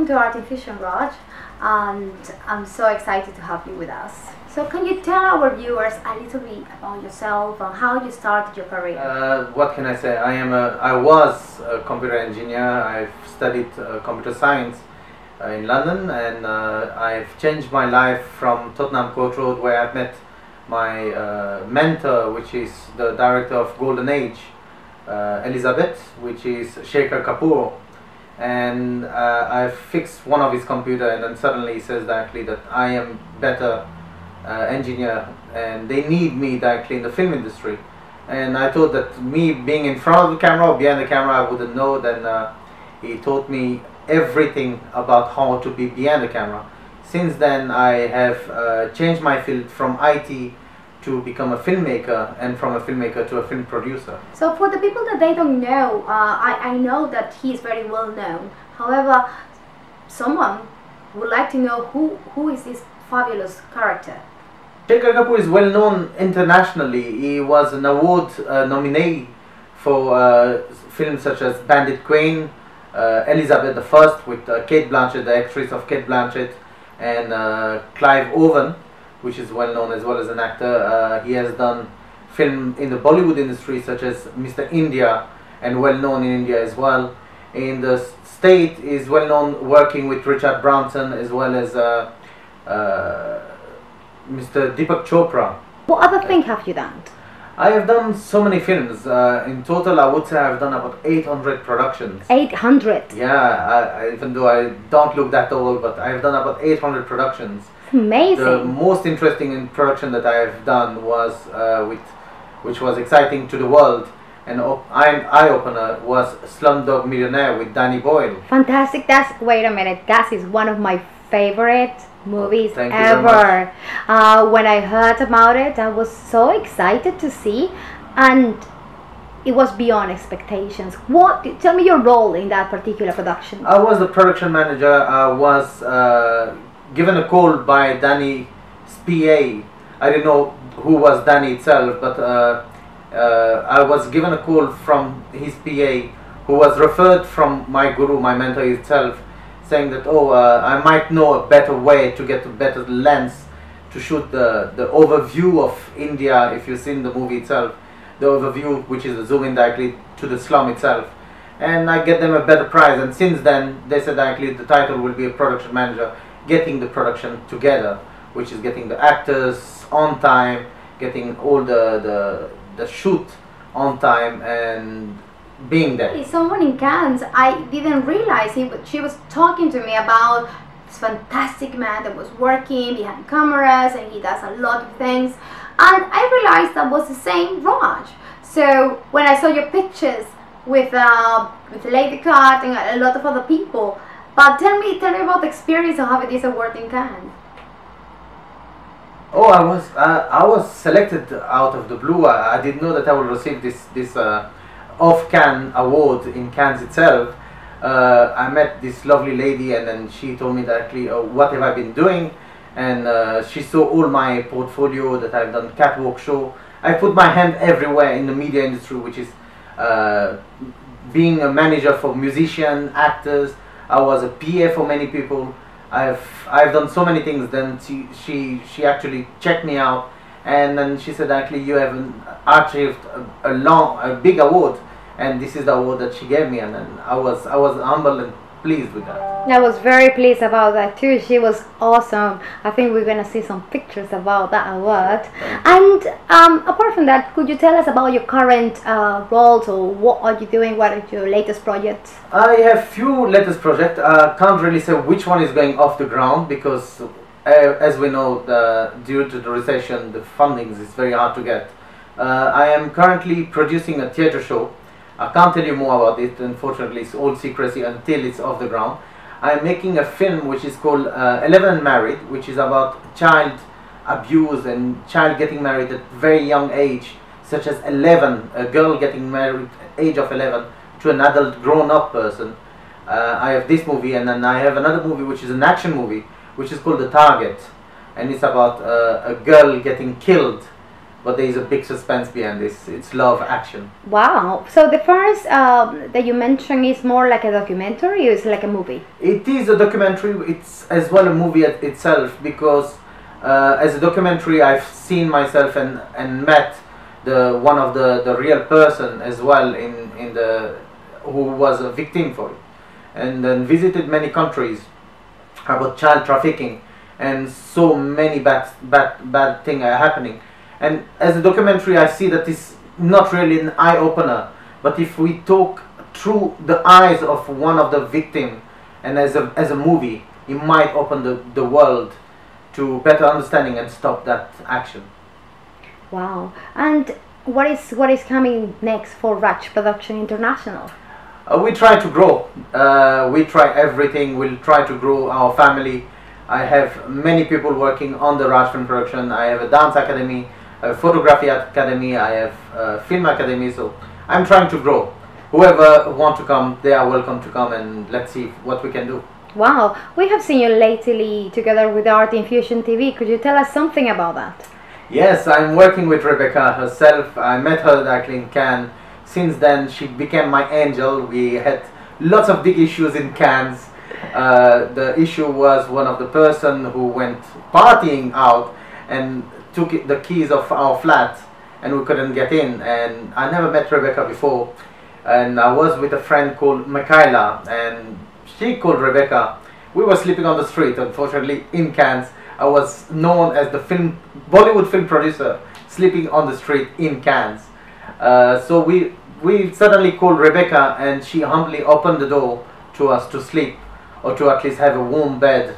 to Artificial Raj, and I'm so excited to have you with us. So can you tell our viewers a little bit about yourself and how you started your career? What can I say? I was a computer engineer. I've studied computer science in London, and I've changed my life from Tottenham Court Road, where I've met my mentor, which is the director of Golden Age, Elizabeth, which is Shekhar Kapur, and I fixed one of his computer, and then suddenly he says directly that I am better engineer and they need me directly in the film industry. And I thought that me being in front of the camera or behind the camera I wouldn't know. Then he taught me everything about how to be behind the camera. Since then I have changed my field from IT to become a filmmaker, and from a filmmaker to a film producer. So for the people that they don't know, I know that he is very well known. However, someone would like to know who is this fabulous character. Shekhar Kapur is well known internationally. He was an award nominee for films such as Bandit Queen, Elizabeth I with Kate Blanchett, the actress of Kate Blanchett, and Clive Owen, which is well known as well as an actor. He has done film in the Bollywood industry such as Mr. India, and well known in India as well. In the state is well known working with Richard Branson as well as Mr. Deepak Chopra. What other thing have you done? I have done so many films. In total I would say I've done about 800 productions. 800? Yeah, even though I don't look that old, but I've done about 800 productions. Amazing. The most interesting production that I have done was which was exciting to the world and eye-opener was Slumdog Millionaire with Danny Boyle. Fantastic. Wait a minute, that is one of my favorite movies ever. When I heard about it, I was so excited to see, and it was beyond expectations. Tell me your role in that particular production. I was the production manager. I was given a call by Danny's PA. I didn't know who was Danny itself, but I was given a call from his PA, who was referred from my guru, my mentor itself, saying that I might know a better way to get a better lens to shoot the overview of India. If you've seen the movie itself, the overview, which is a zoom in directly to the slum itself, and I get them a better price. And since then they said directly the title will be a production manager, getting the production together, which is getting the actors on time, getting all the shoot on time, and being there. Someone in Cannes, I didn't realize she was talking to me about this fantastic man that was working behind cameras, and he does a lot of things, and I realized that was the same Raj. So when I saw your pictures with Lady Cut and a lot of other people, but tell me about the experience of having this award in Cannes. Oh, I was selected out of the blue. I didn't know that I would receive this of Cannes award in Cannes itself. I met this lovely lady, and then she told me directly what have I been doing, and she saw all my portfolio that I've done catwalk show. I put my hand everywhere in the media industry, which is being a manager for musicians, actors. I was a PA for many people. I've done so many things. Then she actually checked me out, and then she said actually you have achieved a big award, and this is the award that she gave me, and then I was humble and pleased with that. I was very pleased about that too. She was awesome. I think we're gonna see some pictures about that award. And apart from that, could you tell us about your current roles, or what are you doing? What are your latest projects? I have few latest projects. Can't really say which one is going off the ground because as we know, due to the recession, the funding is very hard to get. I am currently producing a theater show. I can't tell you more about it, unfortunately. It's all secrecy until it's off the ground. I'm making a film which is called 11 and Married, which is about child abuse and child getting married at very young age, such as 11, a girl getting married at the age of 11 to an adult grown-up person. I have this movie, and then I have another movie which is an action movie, which is called The Target, and it's about a girl getting killed but there is a big suspense behind this. It's love action. Wow. So the first that you mentioned is more like a documentary, or is it like a movie? It is a documentary. It's as well a movie itself, because as a documentary I've seen myself and met one of the real person as well in the who was a victim for it, and then visited many countries about child trafficking, and so many bad things are happening. And as a documentary I see that it's not really an eye-opener, but if we talk through the eyes of one of the victims, and as a movie, it might open the world to better understanding and stop that action. Wow. And what is coming next for Raj Production International? We try to grow. We try everything. We'll try to grow our family. I have many people working on the Raj Film Production. I have a dance academy, a photography academy, I have a film academy, so I'm trying to grow. Whoever want to come, they are welcome to come, and let's see what we can do. Wow, we have seen you lately together with Art Infusion TV. Could you tell us something about that? Yes, I'm working with Rebeca herself. I met her actually in Cannes. Since then, she became my angel. We had lots of big issues in Cannes. The issue was one of the person who went partying out and took the keys of our flat, and we couldn't get in. And I never met Rebeca before, and I was with a friend called Michaela, and she called Rebeca. We were sleeping on the street, unfortunately, in Cannes. I was known as the Bollywood film producer sleeping on the street in Cannes. So we suddenly called Rebeca, and she humbly opened the door to us to sleep, or to at least have a warm bed.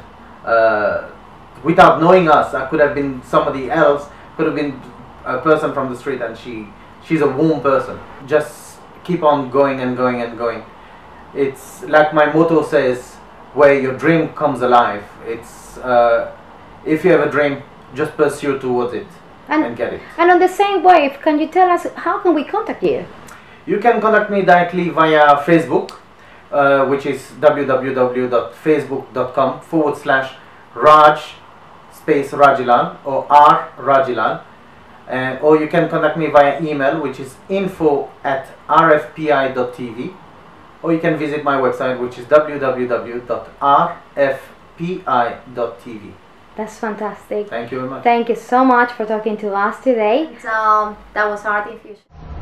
Without knowing us, I could have been somebody else, could have been a person from the street, and she's a warm person. Just keep on going and going and going. It's like my motto says, where your dream comes alive. It's if you have a dream, just pursue towards it and get it. And on the same wave, can you tell us how can we contact you? You can contact me directly via Facebook, which is www.facebook.com/Raj Rajilal or R Rajilal, or you can contact me via email, which is info@rfpi.tv, or you can visit my website, which is www.rfpi.tv. That's fantastic. Thank you very much. Thank you so much for talking to us today. So that was Art Infusion.